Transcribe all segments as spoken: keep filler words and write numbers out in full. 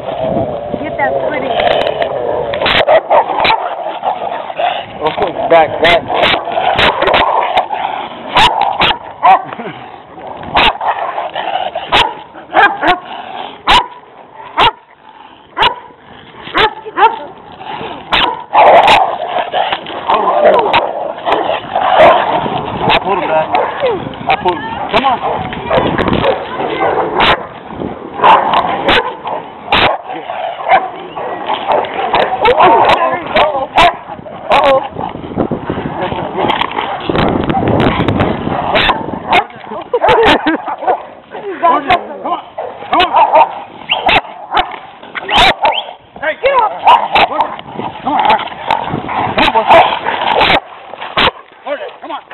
Get that footage. Oh, back, back. I pulled him back. I pulled him. Come on. Uh-oh. Come on. Come on. Hey, get up. Come on. Come on, boy. Come on.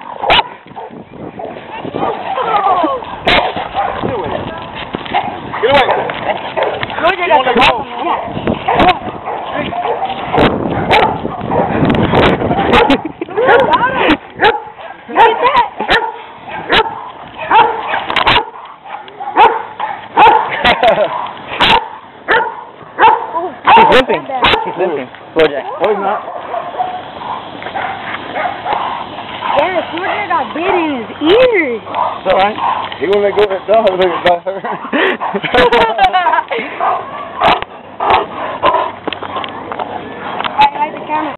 Get away. Get away. Look at that. Come on. Come on. He's limping. He's limping. Flowjack. No, he's not. Yeah, Flowjack got bit in his ears. It's alright. He gonna let go of that dog. Look at that dog. I like the camera.